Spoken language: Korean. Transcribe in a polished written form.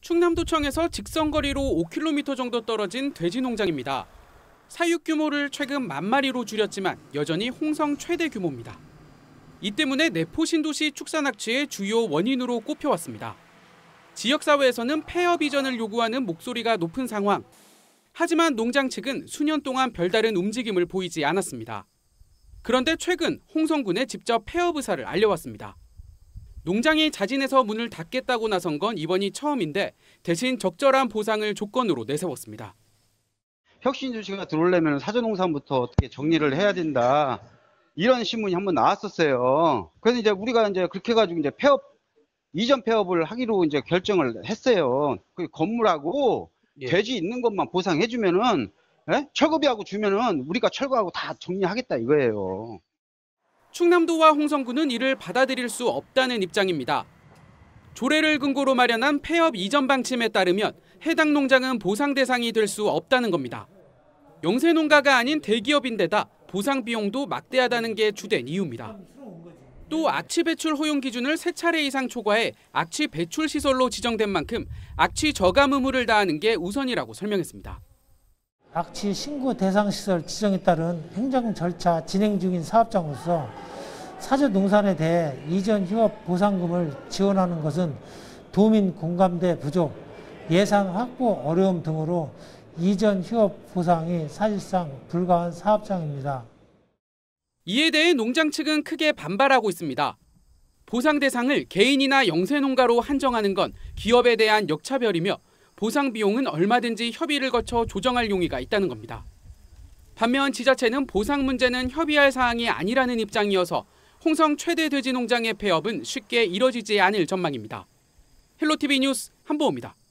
충남도청에서 직선거리로 5km 정도 떨어진 돼지 농장입니다. 사육 규모를 최근 10,000마리로 줄였지만 여전히 홍성 최대 규모입니다. 이 때문에 내포 신도시 축산 악취의 주요 원인으로 꼽혀왔습니다. 지역사회에서는 폐업 이전을 요구하는 목소리가 높은 상황. 하지만 농장 측은 수년 동안 별다른 움직임을 보이지 않았습니다. 그런데 최근 홍성군에 직접 폐업 의사를 알려왔습니다. 농장이 자진해서 문을 닫겠다고 나선 건 이번이 처음인데 대신 적절한 보상을 조건으로 내세웠습니다. 혁신도시가 들어오려면 사전농산부터 어떻게 정리를 해야 된다. 이런 신문이 한번 나왔었어요. 그래서 이제 우리가 이제 그렇게 해가지고 이제 이전 폐업을 하기로 이제 결정을 했어요. 그 건물하고 돼지 있는 것만 보상해주면은, 철거비하고 주면은 우리가 철거하고 다 정리하겠다 이거예요. 충남도와 홍성군은 이를 받아들일 수 없다는 입장입니다. 조례를 근거로 마련한 폐업 이전 방침에 따르면 해당 농장은 보상 대상이 될 수 없다는 겁니다. 영세 농가가 아닌 대기업인데다 보상 비용도 막대하다는 게 주된 이유입니다. 또 악취 배출 허용 기준을 3차례 이상 초과해 악취 배출 시설로 지정된 만큼 악취 저감 의무를 다하는 게 우선이라고 설명했습니다. 악취 신고 대상 시설 지정에 따른 행정 절차 진행 중인 사업장으로서 사전 농산에 대해 이전 휴업 보상금을 지원하는 것은 도민 공감대 부족, 예산 확보 어려움 등으로 이전 휴업 보상이 사실상 불가한 사업장입니다. 이에 대해 농장 측은 크게 반발하고 있습니다. 보상 대상을 개인이나 영세 농가로 한정하는 건 기업에 대한 역차별이며 보상 비용은 얼마든지 협의를 거쳐 조정할 용의가 있다는 겁니다. 반면 지자체는 보상 문제는 협의할 사항이 아니라는 입장이어서 홍성 최대 돼지 농장의 폐업은 쉽게 이뤄지지 않을 전망입니다. 헬로티비 뉴스 한보호입니다.